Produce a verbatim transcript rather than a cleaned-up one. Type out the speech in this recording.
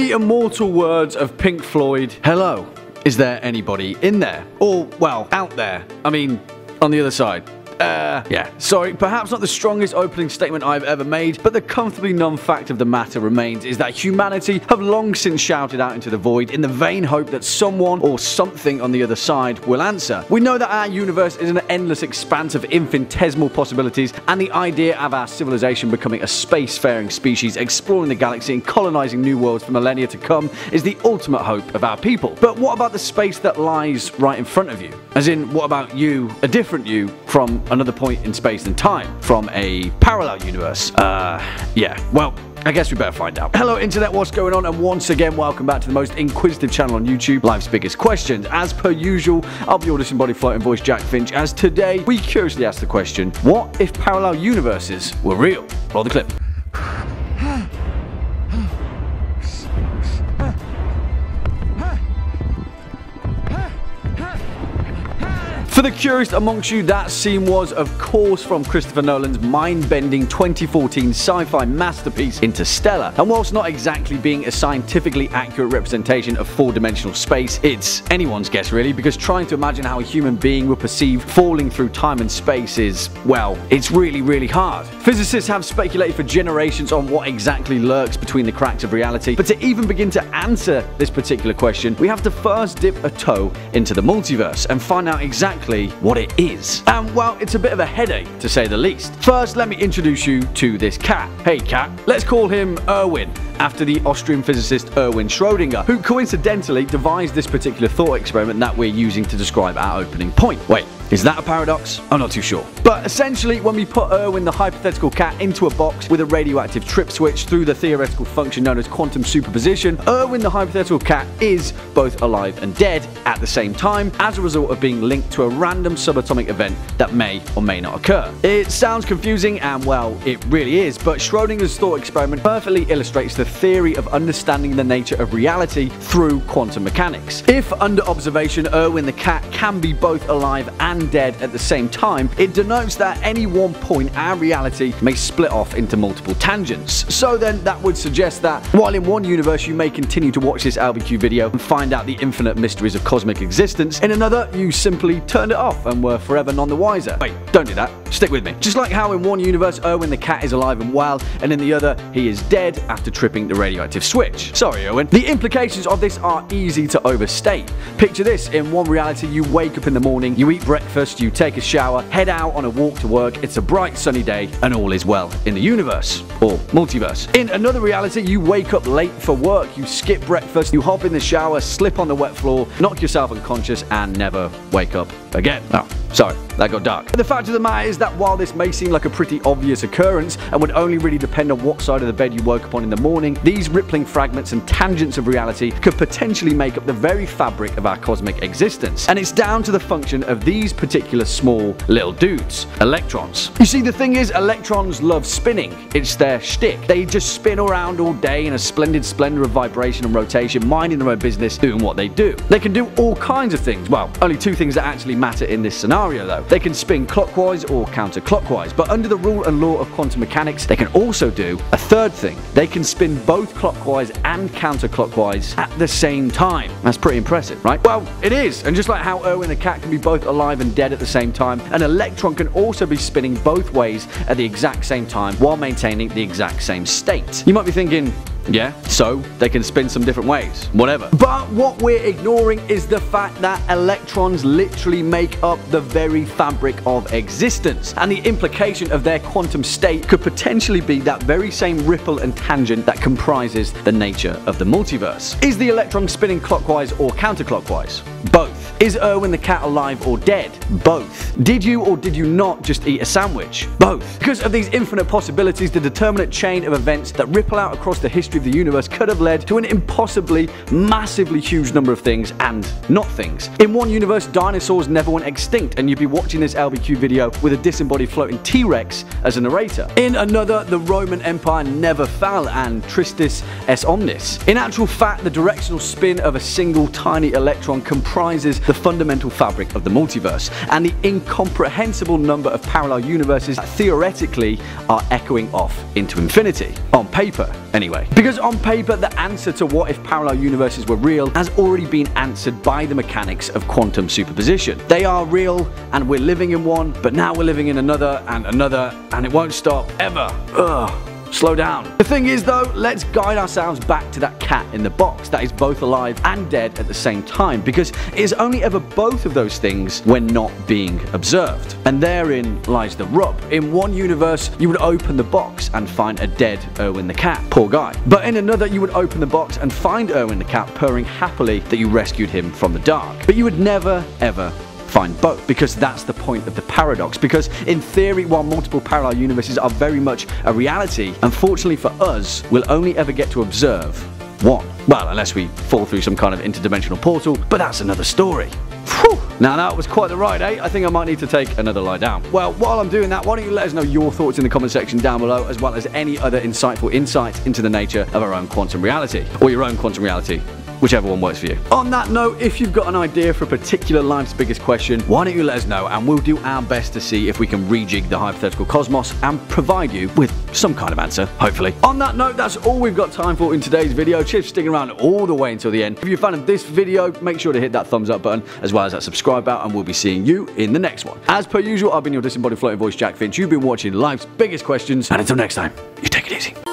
the immortal words of Pink Floyd, hello, is there anybody in there? Or, well, out there. I mean, on the other side. Uh, yeah, sorry, perhaps not the strongest opening statement I've ever made, but the comfortably numb fact of the matter remains is that humanity have long since shouted out into the void in the vain hope that someone or something on the other side will answer. We know that our universe is an endless expanse of infinitesimal possibilities, and the idea of our civilization becoming a spacefaring species exploring the galaxy and colonizing new worlds for millennia to come is the ultimate hope of our people. But what about the space that lies right in front of you? As in, what about you, a different you, from another point in space and time, from a parallel universe? Uh, yeah, well, I guess we better find out. Hello internet, what's going on? And once again, welcome back to the most inquisitive channel on YouTube, Life's Biggest Questions. As per usual, I'll be your disembodied floating voice, Jack Finch, as today we curiously ask the question, what if parallel universes were real? Roll the clip. For the curious amongst you, that scene was, of course, from Christopher Nolan's mind-bending twenty fourteen sci-fi masterpiece Interstellar. And whilst not exactly being a scientifically accurate representation of four-dimensional space, it's anyone's guess really, because trying to imagine how a human being will perceive falling through time and space is, well, it's really, really hard. Physicists have speculated for generations on what exactly lurks between the cracks of reality, but to even begin to answer this particular question, we have to first dip a toe into the multiverse and find out exactly what it is. And well, it's a bit of a headache to say the least. First, let me introduce you to this cat. Hey cat, let's call him Erwin, after the Austrian physicist Erwin Schrödinger, who coincidentally devised this particular thought experiment that we're using to describe our opening point. Wait, is that a paradox? I'm not too sure. But essentially, when we put Erwin the hypothetical cat into a box with a radioactive trip switch through the theoretical function known as quantum superposition, Erwin the hypothetical cat is both alive and dead at the same time as a result of being linked to a random subatomic event that may or may not occur. It sounds confusing, and well, it really is, but Schrödinger's thought experiment perfectly illustrates the theory of understanding the nature of reality through quantum mechanics. If under observation Erwin the cat can be both alive and dead at the same time, it denotes that at any one point our reality may split off into multiple tangents. So then that would suggest that while in one universe you may continue to watch this L B Q video and find out the infinite mysteries of cosmic existence, in another you simply turned it off and were forever none the wiser. Wait, don't do that. Stick with me. Just like how in one universe Erwin the cat is alive and well, and in the other he is dead after tripping the radioactive switch. Sorry Erwin. The implications of this are easy to overstate. Picture this, in one reality you wake up in the morning, you eat breakfast, you take a shower, head out on a walk to work, it's a bright sunny day, and all is well in the universe, or multiverse. In another reality, you wake up late for work, you skip breakfast, you hop in the shower, slip on the wet floor, knock yourself unconscious, and never wake up again. Oh, sorry, that got dark. The fact of the matter is that while this may seem like a pretty obvious occurrence and would only really depend on what side of the bed you woke up on in the morning, these rippling fragments and tangents of reality could potentially make up the very fabric of our cosmic existence. And it's down to the function of these particular small little dudes, electrons. You see, the thing is, electrons love spinning. It's their shtick. They just spin around all day in a splendid splendor of vibration and rotation, minding their own business, doing what they do. They can do all kinds of things. Well, only two things that actually matter in this scenario though. They can spin clockwise or counterclockwise, but under the rule and law of quantum mechanics, they can also do a third thing. They can spin both clockwise and counterclockwise at the same time. That's pretty impressive, right? Well, it is. And just like how Erwin the cat can be both alive and dead at the same time, an electron can also be spinning both ways at the exact same time while maintaining the exact same state. You might be thinking, yeah, so they can spin some different ways, whatever. But what we're ignoring is the fact that electrons literally make up the very fabric of existence, and the implication of their quantum state could potentially be that very same ripple and tangent that comprises the nature of the multiverse. Is the electron spinning clockwise or counterclockwise? Both. Is Erwin the cat alive or dead? Both. Did you or did you not just eat a sandwich? Both. Because of these infinite possibilities, the determinate chain of events that ripple out across the history of the universe could have led to an impossibly, massively huge number of things and not things. In one universe, dinosaurs never went extinct, and you'd be watching this L B Q video with a disembodied floating T-Rex as a narrator. In another, the Roman Empire never fell, and Tristis es omnis. In actual fact, the directional spin of a single tiny electron comprises the fundamental fabric of the multiverse, and the incomprehensible number of parallel universes that theoretically are echoing off into infinity. On paper, anyway. Because Because on paper, the answer to what if parallel universes were real has already been answered by the mechanics of quantum superposition. They are real, and we're living in one, but now we're living in another, and another, and it won't stop, ever. Ugh. Slow down. The thing is though, let's guide ourselves back to that cat in the box that is both alive and dead at the same time, because it is only ever both of those things when not being observed. And therein lies the rub. In one universe, you would open the box and find a dead Erwin the cat. Poor guy. But in another, you would open the box and find Erwin the cat purring happily that you rescued him from the dark. But you would never, ever find both, because that's the point of the paradox. Because in theory, while multiple parallel universes are very much a reality, unfortunately for us, we'll only ever get to observe one. Well, unless we fall through some kind of interdimensional portal, but that's another story. Whew. Now that was quite the ride, eh? I think I might need to take another lie down. Well, while I'm doing that, why don't you let us know your thoughts in the comment section down below, as well as any other insightful insights into the nature of our own quantum reality, or your own quantum reality. Whichever one works for you. On that note, if you've got an idea for a particular life's biggest question, why don't you let us know, and we'll do our best to see if we can rejig the hypothetical cosmos and provide you with some kind of answer, hopefully. On that note, that's all we've got time for in today's video. Cheers for sticking around all the way until the end. If you're a fan of this video, make sure to hit that thumbs up button, as well as that subscribe button, and we'll be seeing you in the next one. As per usual, I've been your disembodied floating voice, Jack Finch. You've been watching Life's Biggest Questions, and until next time, you take it easy.